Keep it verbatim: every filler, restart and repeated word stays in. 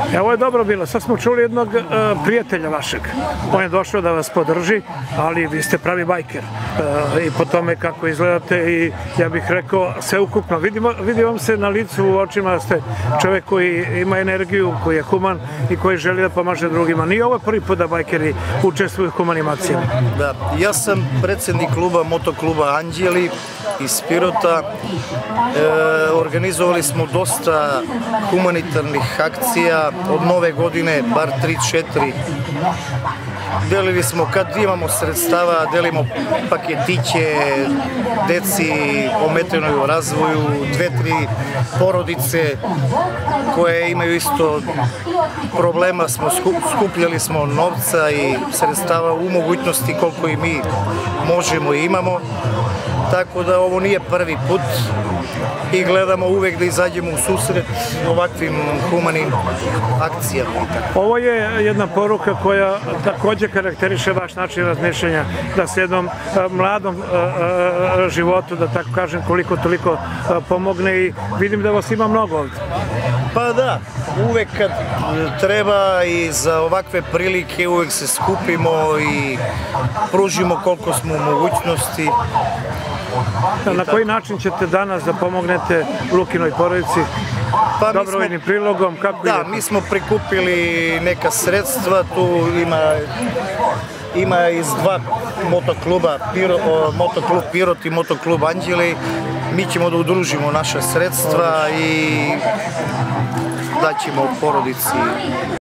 Evo je dobro bilo, sad smo čuli jednog uh, prijatelja vašeg, on je došao da vas podrži, ali vi ste pravi bajker uh, i po tome kako izgledate i ja bih rekao sve ukupno, vidimo, vidi vam se na licu u očima da ste čovjek koji ima energiju, koji je human i koji želi da pomaže drugima. Nije ovo prvi put da bajkeri učestvuju u humanim akcijama. Da, ja sam predsjednik kluba, motokluba Anđeli iz Pirota. E, organizovali smo dosta humanitarnih akcija od nove godine, bar tri četiri. Delili smo, kad imamo sredstava, delimo paketiće deci ometenoj u razvoju, dve, tri porodice koje imaju isto problema, smo skupljali smo novca i sredstava u mogućnosti koliko i mi možemo i imamo. Tako da ovo nije prvi put i gledamo uvek da izađemo u susret ovakvim humanim akcijama. Ovo je jedna poruka koja također karakteriše vaš način razmišljanja, da se jednom mladom životu, da tako kažem, koliko toliko pomogne i vidim da vas ima mnogo ovdje. Pa da, uvek kad treba i za ovakve prilike uvek se skupimo i pružimo koliko smo u mogućnosti. Na koji način ćete danas da pomognete Lukinoj porodici? Pa dobrovoljnim prilogom? Kako da, mi smo prikupili neka sredstva, tu ima, ima iz dva motokluba, Piro, motoklub Pirot i motoklub Anđeli. Mi ćemo da udružimo naša sredstva i daćemo porodici.